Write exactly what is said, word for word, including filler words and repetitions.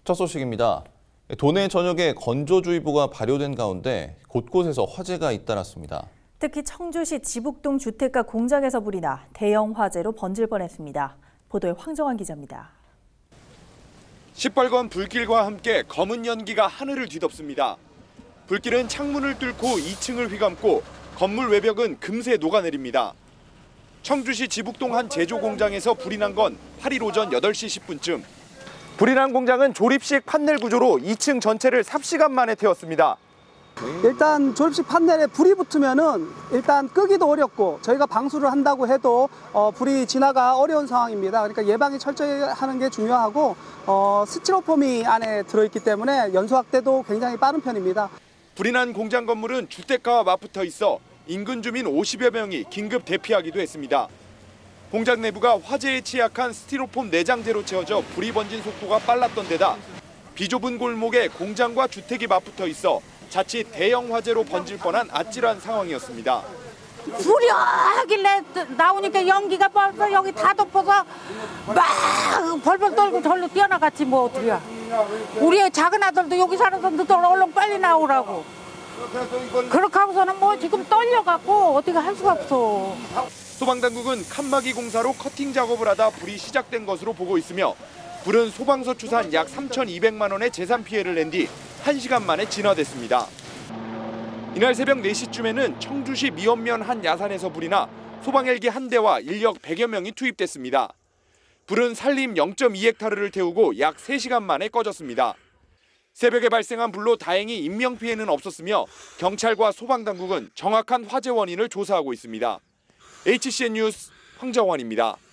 첫 소식입니다. 도내 전역에 건조주의보가 발효된 가운데 곳곳에서 화재가 잇따랐습니다. 특히 청주시 지북동 주택가 공장에서 불이 나 대형 화재로 번질 뻔했습니다. 보도에 황정환 기자입니다. 시뻘건 불길과 함께 검은 연기가 하늘을 뒤덮습니다. 불길은 창문을 뚫고 이 층을 휘감고 건물 외벽은 금세 녹아내립니다. 청주시 지북동 한 제조 공장에서 불이 난 건 팔 일 오전 여덟 시 십 분쯤. 불이 난 공장은 조립식 판넬 구조로 이 층 전체를 삽시간 만에 태웠습니다. 일단 조립식 판넬에 불이 붙으면은 일단 끄기도 어렵고 저희가 방수를 한다고 해도 어, 불이 진화가 어려운 상황입니다. 그러니까 예방이 철저히 하는 게 중요하고 어, 스티로폼이 안에 들어있기 때문에 연소 확대도 굉장히 빠른 편입니다. 불이 난 공장 건물은 주택가와 맞붙어 있어 인근 주민 오십여 명이 긴급 대피하기도 했습니다. 공장 내부가 화재에 취약한 스티로폼 내장재로 채워져 불이 번진 속도가 빨랐던 데다 비좁은 골목에 공장과 주택이 맞붙어 있어 자칫 대형 화재로 번질 뻔한 아찔한 상황이었습니다. 불이 하길래 나오니까 연기가 벌써 여기 다 덮어서 막 벌벌 떨고 절로 뛰어나갔지 뭐 어떡해. 우리 작은 아들도 여기 살아서 너도 얼른 빨리 나오라고. 그렇게 하고서는 뭐 지금 떨려갖고 어디가 할 수가 없어. 소방당국은 칸막이 공사로 커팅 작업을 하다 불이 시작된 것으로 보고 있으며 불은 소방서 추산 약 삼천이백만 원의 재산 피해를 낸 뒤 한 시간 만에 진화됐습니다. 이날 새벽 네 시쯤에는 청주시 미원면 한 야산에서 불이 나 소방 헬기 한 대와 인력 백여 명이 투입됐습니다. 불은 산림 영 점 이 헥타르를 태우고 약 세 시간 만에 꺼졌습니다. 새벽에 발생한 불로 다행히 인명피해는 없었으며 경찰과 소방당국은 정확한 화재 원인을 조사하고 있습니다. 에이치씨엔 뉴스 황정환입니다.